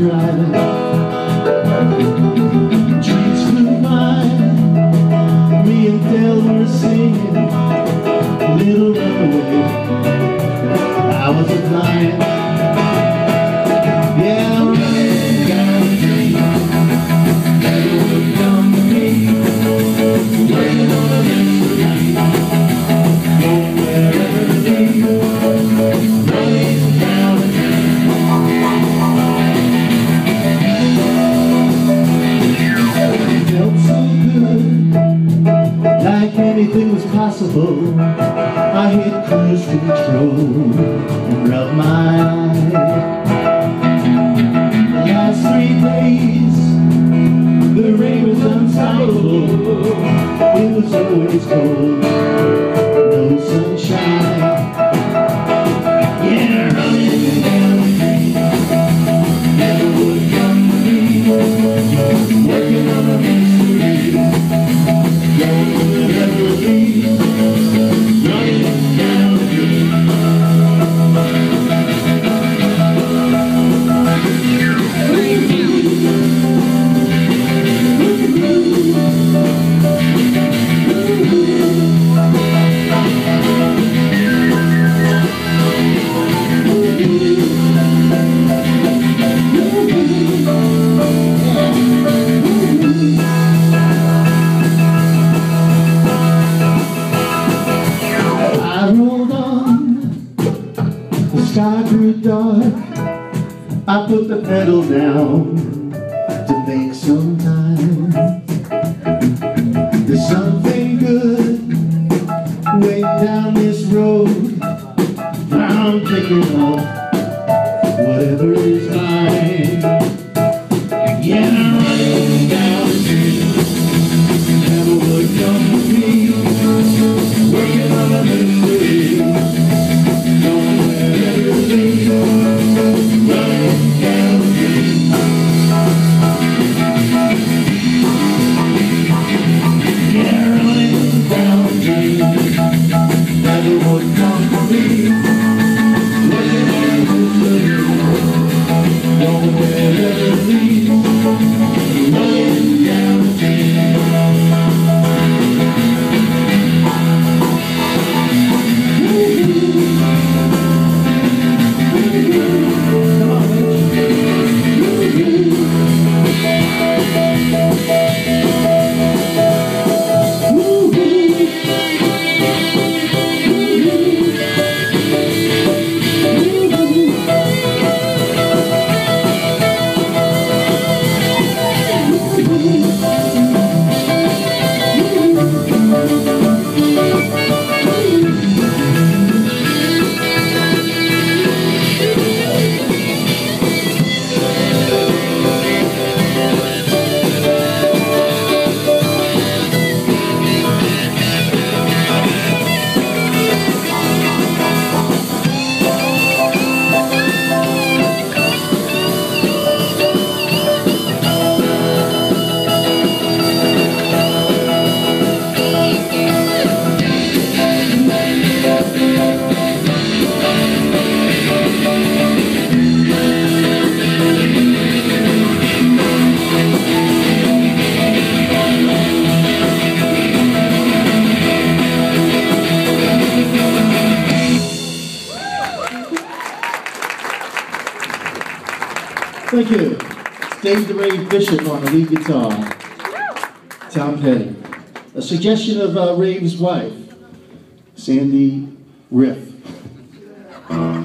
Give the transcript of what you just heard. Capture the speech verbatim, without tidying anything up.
driving. Trees flew by, me and Dale were singing Little Runaway. I was a flying, yeah, running down the street. Never would come to me, working on a mystery. Going wherever it leads, running down the street. It felt so good, like anything was possible. I hit cruise control and rubbed my eye. The last three days, the rain was unstoppable. It was always cold, no sunshine. Yeah, running down the street, never would come to me. Working on a mystery, going wherever it leads. Running down the street. Sky grew dark, I put the pedal down to make some time. There's something good waiting down this road. I'm taking off whatever is mine. Yeah, I'm running down the street, never would come to me. Working on a mystery, going wherever it leads. Running down the street. Yeah, running down the street, never would come to me. Working on a mystery, going wherever it leads. Running down the street. Thank you. Dave the Rave Bishop on the lead guitar. Tom Petty. A suggestion of uh, Rave's wife, Sandy Riff.